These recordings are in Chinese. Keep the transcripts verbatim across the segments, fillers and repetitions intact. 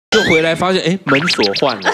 就回来发现，哎，门锁换了。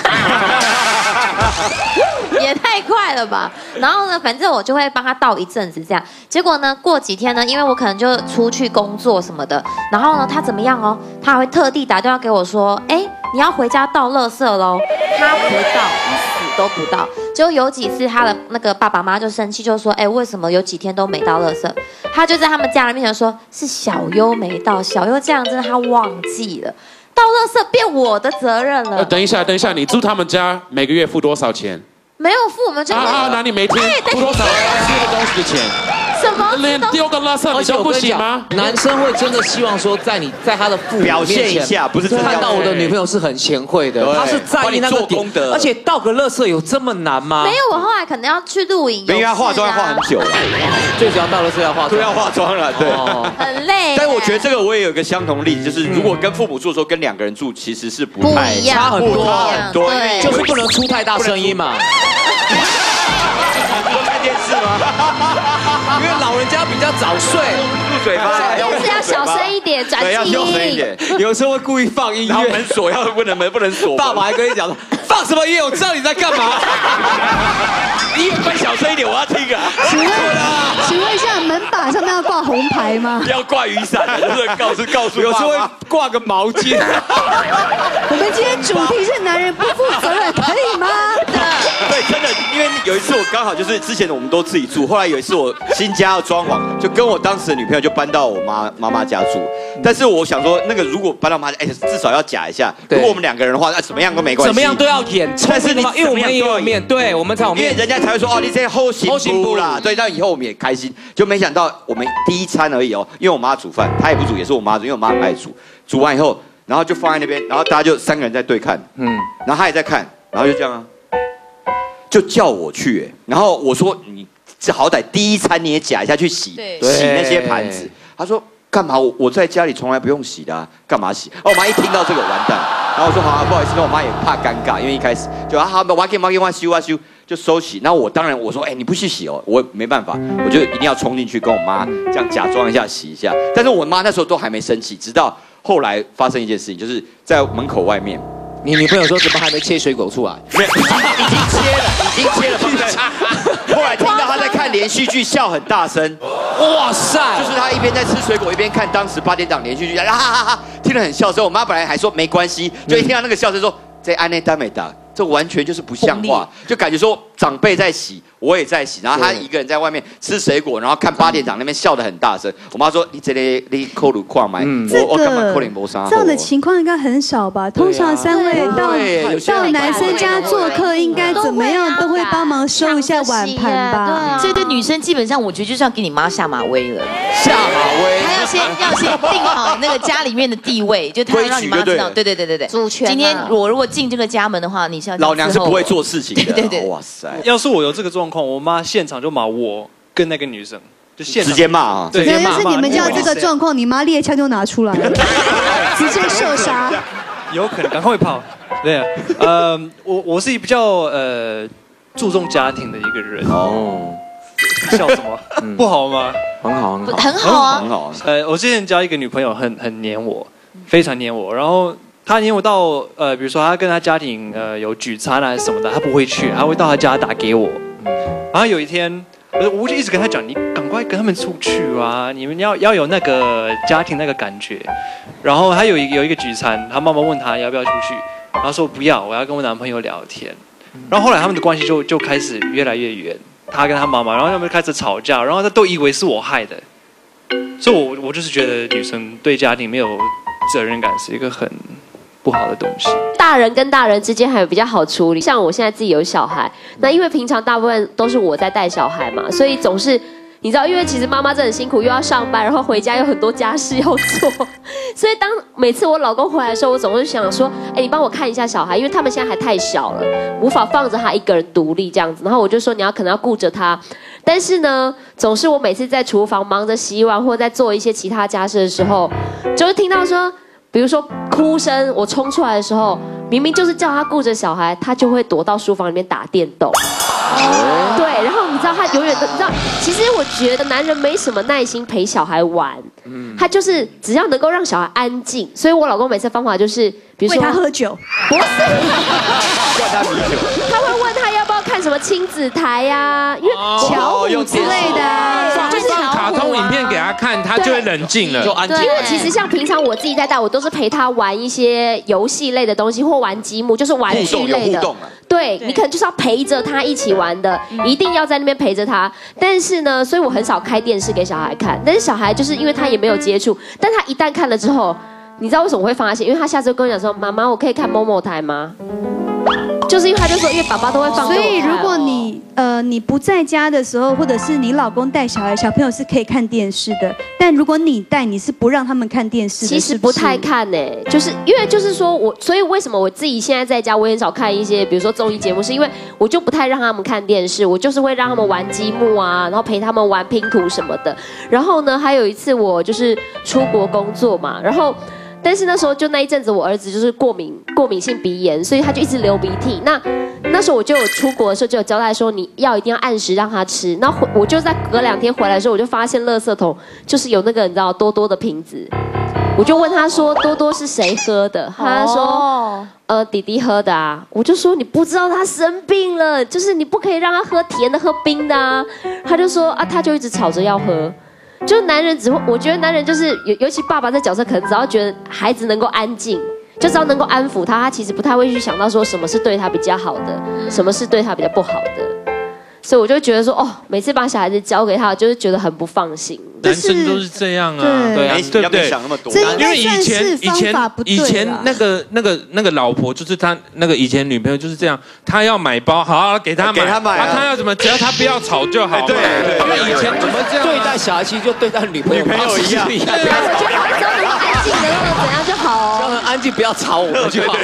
也太快了吧！然后呢，反正我就会帮他倒一阵子这样。结果呢，过几天呢，因为我可能就出去工作什么的，然后呢，他怎么样哦？他还会特地打电话给我说，哎，你要回家倒垃圾喽。他不倒，他死都不倒。结果有几次他的那个爸爸妈妈就生气，就说，哎，为什么有几天都没倒垃圾？他就在他们家人面前说，是小优没倒，小优这样真的他忘记了。倒垃圾变我的责任了。 呃，等一下，等一下，你住他们家每个月付多少钱？ 没有付，我们就啊啊，那你每天付多少吃的东西的钱？ 什么？ 连丢个垃圾你都不行吗？ 男生会真的希望说，在你在他的父母表现一下，不是真的看到我的女朋友是很贤惠的，他是在意那个点。而且倒个垃圾有这么难吗？ 没有，我后来可能要去露营， 因为他化妆要化很久了， 最主要倒垃圾要化妆， 都要化妆了，对， 很累。 但我觉得这个我也有一个相同的例子，就是如果跟父母住的时候，跟两个人住其实是不太差很多， 差很多， 就是不能出太大声音嘛。 看电视吗？ 因为老人家比较早睡， 住嘴巴， 就是要小声一点，转静音。 有时候会故意放音乐， 然后门锁要不能门不能锁。 爸爸还跟你讲说，放什么音乐？我知道你在干嘛。 你关小声一点，我要听啊。 请问，请问一下，门把上面要挂红牌吗？ 要挂雨伞，就是告诉告诉。 有时候会挂个毛巾。 我们今天主题是男人不负责任，可以吗？ 对，真的，因为有一次我刚好就是之前我们都自己住，后来有一次我新家要装潢，就跟我当时的女朋友就搬到我妈妈妈家住。但是我想说，那个如果搬到妈家，哎，至少要假一下。如果我们两个人的话，那怎么样都没关系。 怎么样都要演，但是你因为我们也有面对，我们才有面， 因为人家才会说哦，你这后行不啦？对，那以后我们也开心。就没想到我们第一餐而已哦，因为我妈煮饭，她也不煮，也是我妈煮，因为我妈很爱煮。煮完以后，然后就放在那边，然后大家就三个人在对看，嗯，然后她也在看，然后就这样啊。就叫我去，然后我说你这好歹第一餐你也夹一下去洗洗那些盘子。他说干嘛？我我在家里从来不用洗的、啊，干嘛洗？哦，我妈一听到这个完蛋，然后我说好、啊，不好意思，那我妈也怕尴尬，因为一开始就啊好，我给我给我修啊修，就收起。然后我当然我说哎、欸、你不去洗哦，我没办法，我就一定要冲进去跟我妈这样假装一下洗一下。但是我妈那时候都还没生气，直到后来发生一件事情，就是在门口外面。 你女朋友说怎么还没切水果出来？ 没有，已经已经切了，已经切了，对不对？后来听到他在看连续剧，笑很大声。 哇塞！ 就是他一边在吃水果，一边看当时八点档连续剧，哈哈哈，听得很笑声。我妈本来还说没关系，就一听到那个笑声说这安内丹美达，这完全就是不像话，就感觉说长辈在洗，我也在洗，然后他一个人在外面吃水果，然后看八点档那边笑得很大声。我妈说你这里你扣路跨买，我我干嘛扣零波沙？ 这样的情况应该很少吧？通常三位到到男生家做客，应该怎么样都会帮忙收一下碗盘吧？ 所以对女生基本上，我觉得就是要给你妈下马威了。 下马威， 她要先要先定好那个家里面的地位，就她让你妈知道，对对对对对， 主权。 今天我如果进这个家门的话，你是要老娘是不会做事情的。 对对对， 哇塞！ 要是我有这个状况，我妈现场就骂我跟那个女生，就现场直接骂啊！ 对， 原来是你们家这个状况，你妈猎枪就拿出来了，直接射杀。 有可能赶快跑。对，呃，我我是比较呃注重家庭的一个人。哦，笑什么？嗯、不好吗？ 很好，很好， 很好啊， 很好。 呃，我之前交一个女朋友很，很很黏我，非常黏我，然后。他黏我到呃，比如说他跟他家庭呃有聚餐啊什么的，他不会去，他会到他家打给我。然后有一天，我我就一直跟他讲，你赶快跟他们出去啊，你们要要有那个家庭那个感觉。然后他有一有一个聚餐，他妈妈问他要不要出去，然后说不要，我要跟我男朋友聊天。然后后来他们的关系就就开始越来越远，他跟他妈妈，然后他们开始吵架，然后他都以为是我害的。所以我我就是觉得女生对家庭没有责任感是一个很不好的东西。 大人跟大人之间还有比较好处理，像我现在自己有小孩，那因为平常大部分都是我在带小孩嘛，所以总是你知道，因为其实妈妈真的很辛苦，又要上班，然后回家有很多家事要做，所以当每次我老公回来的时候，我总是想说，哎，你帮我看一下小孩，因为他们现在还太小了，无法放着他一个人独立这样子，然后我就说你要可能要顾着他，但是呢，总是我每次在厨房忙着洗碗或在做一些其他家事的时候，就会听到说。比如说哭声，我冲出来的时候，明明就是叫他顾着小孩，他就会躲到书房里面打电动。哦、对，然后你知知道他永远都，你知道，其实我觉得男人没什么耐心陪小孩玩，嗯，他就是只要能够让小孩安静，所以我老公每次方法就是，比如说喂他喝酒， 不是， 灌他米酒， 他会问他要不要看什么亲子台呀，因为巧虎之类的， 就是卡通影片给他看，他就会冷静了， 就安静。 因为其实像平常我自己在带，我都是陪他玩一些游戏类的东西，或玩积木，就是玩具类的。对，你可能就是要陪着他一起玩的，一定要在那边陪着他。但是呢，所以我很少开电视给小孩看。但是小孩就是因为他也没有接触，但他一旦看了之后，你知道为什么我会发现？因为他下次跟我讲说：“妈妈，我可以看某某台吗？”就是因为他就说，因为爸爸都会放。 所以如果你呃你不在家的时候，或者是你老公带小孩，小朋友是可以看电视的。但如果你带，你是不让他们看电视的。 其实不太看呢、欸，就是因为就是说我，所以为什么我自己现在在家，我也很少看一些比如说综艺节目，是因为我就不太让他们看电视，我就是会让他们玩积木啊，然后陪他们玩拼图什么的。然后呢，还有一次我就是出国工作嘛，然后。但是那时候就那一阵子，我儿子就是过敏过敏性鼻炎，所以他就一直流鼻涕。那那时候我就有出国的时候就有交代说，你要一定要按时让他吃。然后我就在隔两天回来的时候，我就发现垃圾桶就是有那个你知道多多的瓶子，我就问他说多多是谁喝的？他说呃弟弟喝的啊。我就说你不知道他生病了，就是你不可以让他喝甜的喝冰的啊。他就说啊他就一直吵着要喝。就男人只会，我觉得男人就是尤尤其爸爸这角色，可能只要觉得孩子能够安静，就只要能够安抚他，他其实不太会去想到说什么是对他比较好的，什么是对他比较不好的。所以我就觉得说，哦，每次把小孩子交给他，就是觉得很不放心。 男生都是这样啊，对啊，对不对？ 想那么多， 因为以前以前以前那个那个那个老婆，就是他那个以前女朋友就是这样，他要买包，好给他买， 给他买， 他要怎么，只要他不要吵就好。对对，因为以前怎么这样对待小孩，其实就对待女朋友女朋友一样。 我觉得只要能够安静的，怎样就好。 只要能安静，不要吵我们就好。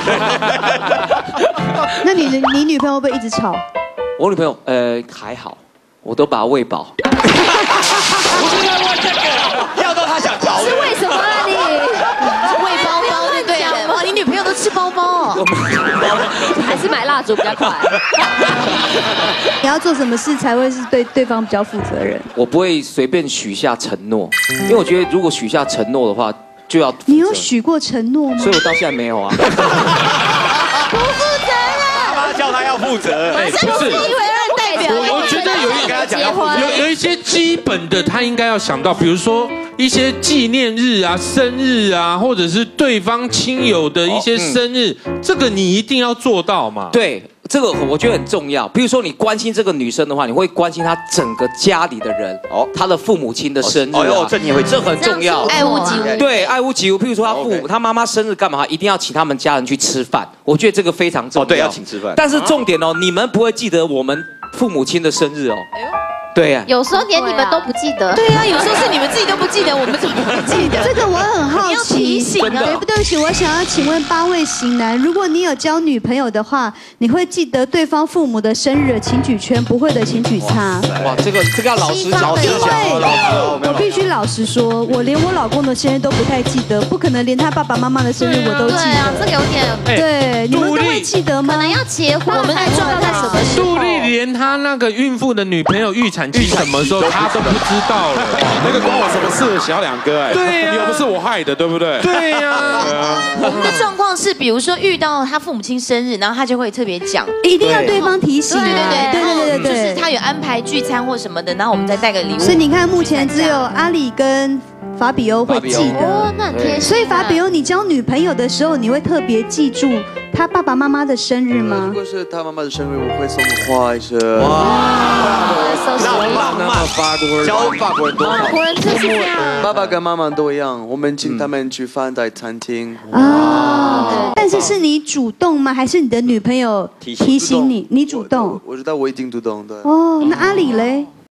那你你女朋友会不会一直吵？ 我女朋友呃还好。我都把它喂饱。 不是在问这个，要到他想吵。 是为什么啊你？ 喂包包对不对？哇，你女朋友都吃包包哦。 还是买蜡烛比较快。 你要做什么事才会是对对方比较负责任？ 我不会随便许下承诺，因为我觉得如果许下承诺的话，就要。 你有许过承诺吗？ 所以我到现在没有啊。 不负责任。 爸爸叫他要负责。 哎，不是。我我觉得有一有有一些基本的，他应该要想到，比如说一些纪念日啊、生日啊，或者是对方亲友的一些生日，这个你一定要做到嘛。 对，这个我觉得很重要。比如说你关心这个女生的话，你会关心她整个家里的人，哦，她的父母亲的生日啊， 这你也会， 这很重要， 爱屋及乌。 对，爱屋及乌。譬如说她父母、她妈妈生日干嘛，一定要请他们家人去吃饭。我觉得这个非常重要。 哦，对，要请吃饭。 但是重点哦，你们不会记得我们父母亲的生日哦。哎呦，对呀， 有时候连你们都不记得。 对啊，有时候是你们自己都不记得，我们怎么不记得？ 这个我很好奇。 你要提醒啊！ 对不对不起，我想要请问八位型男，如果你有交女朋友的话，你会记得对方父母的生日请举圈，不会的请举叉。 哇，这个这个要老实讲， 因为我必须老实说，我连我老公的生日都不太记得，不可能连他爸爸妈妈的生日我都记得。 对啊，这个有点。 对，你们都会记得吗？ 可能要结婚， 我们在撞在什么时候？ 杜丽连她那个孕妇的女朋友预产期什么时候，她都不知道了。 那个关我什么事，小两哥哎。 对呀， 又不是我害的，对不对？ 对呀。 我们的状况是，比如说遇到他父母亲生日，然后他就会特别讲， 一定要对方提醒。 对对对对对对对， 就是他有安排聚餐或什么的，然后我们再带个礼物。 所以你看，目前只有阿里跟法比欧会记得。 哦，那很贴心。 所以法比欧，你交女朋友的时候，你会特别记住他爸爸妈妈的生日吗？ 如果是他妈妈的生日，我会送花一些。 哇， 那浪漫法国人， 教法国人多好。 法国人就是这样。 爸爸跟妈妈都一样，我们请他们去饭在餐厅。 啊，但是是你主动吗？还是你的女朋友提醒你？你主动？ 我知道我一定主动的。 哦，那阿里嘞？